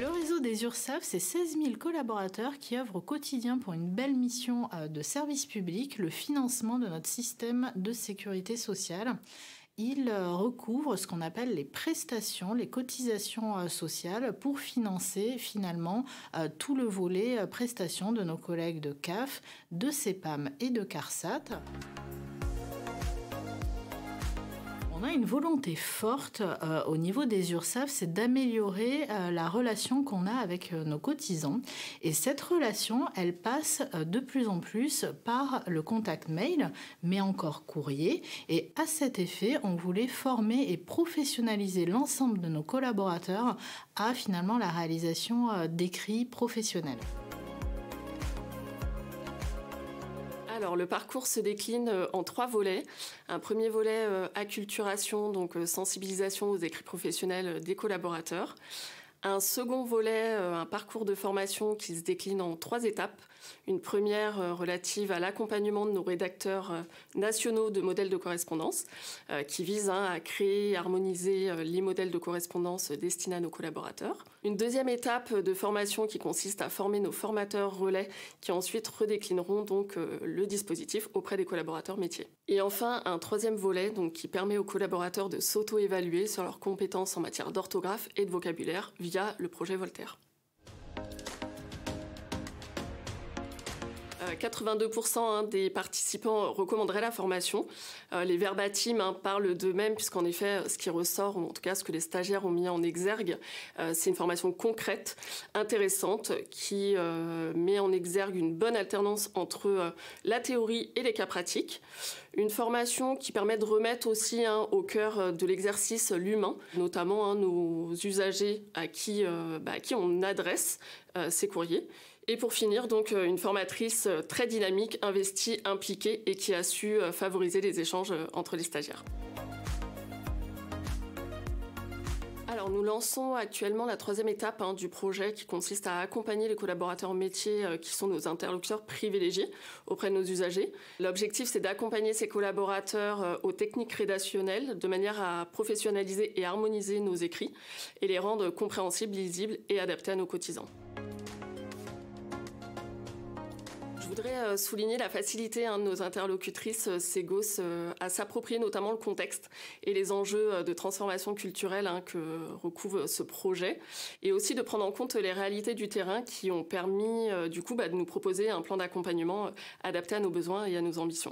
Le réseau des URSAF, c'est 16 000 collaborateurs qui œuvrent au quotidien pour une belle mission de service public, le financement de notre système de sécurité sociale. Ils recouvrent ce qu'on appelle les prestations, les cotisations sociales pour financer finalement tout le volet prestations de nos collègues de CAF, de CEPAM et de CARSAT. On a une volonté forte au niveau des URSAF, c'est d'améliorer la relation qu'on a avec nos cotisants. Et cette relation, elle passe de plus en plus par le contact mail, mais encore courrier. Et à cet effet, on voulait former et professionnaliser l'ensemble de nos collaborateurs à finalement la réalisation d'écrits professionnels. Alors, le parcours se décline en 3 volets. Un premier volet acculturation, donc sensibilisation aux écrits professionnels des collaborateurs. Un second volet, un parcours de formation qui se décline en 3 étapes. Une première relative à l'accompagnement de nos rédacteurs nationaux de modèles de correspondance qui vise à créer et harmoniser les modèles de correspondance destinés à nos collaborateurs. Une deuxième étape de formation qui consiste à former nos formateurs relais qui ensuite redéclineront donc le dispositif auprès des collaborateurs métiers. Et enfin, un troisième volet donc, qui permet aux collaborateurs de s'auto-évaluer sur leurs compétences en matière d'orthographe et de vocabulaire via le projet Voltaire. 82% des participants recommanderaient la formation. Les verbatims parlent d'eux-mêmes, puisqu'en effet, ce qui ressort, ou en tout cas ce que les stagiaires ont mis en exergue, c'est une formation concrète, intéressante, qui met en exergue une bonne alternance entre la théorie et les cas pratiques. Une formation qui permet de remettre aussi au cœur de l'exercice l'humain, notamment nos usagers à qui on adresse ces courriers. Et pour finir, donc, une formatrice très dynamique, investie, impliquée et qui a su favoriser les échanges entre les stagiaires. Alors, nous lançons actuellement la 3e étape du projet qui consiste à accompagner les collaborateurs métiers qui sont nos interlocuteurs privilégiés auprès de nos usagers. L'objectif, c'est d'accompagner ces collaborateurs aux techniques rédactionnelles de manière à professionnaliser et harmoniser nos écrits et les rendre compréhensibles, lisibles et adaptés à nos cotisants. Je voudrais souligner la facilité de nos interlocutrices Ségos à s'approprier notamment le contexte et les enjeux de transformation culturelle que recouvre ce projet, et aussi de prendre en compte les réalités du terrain qui ont permis de nous proposer un plan d'accompagnement adapté à nos besoins et à nos ambitions.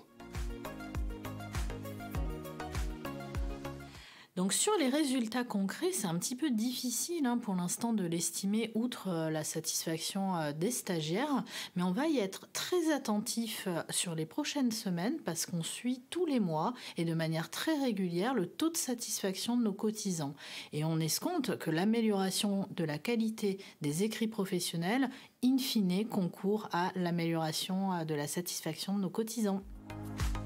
Donc sur les résultats concrets, c'est un petit peu difficile pour l'instant de l'estimer outre la satisfaction des stagiaires, mais on va y être très attentif sur les prochaines semaines parce qu'on suit tous les mois et de manière très régulière le taux de satisfaction de nos cotisants. Et on escompte que l'amélioration de la qualité des écrits professionnels, in fine, concourt à l'amélioration de la satisfaction de nos cotisants.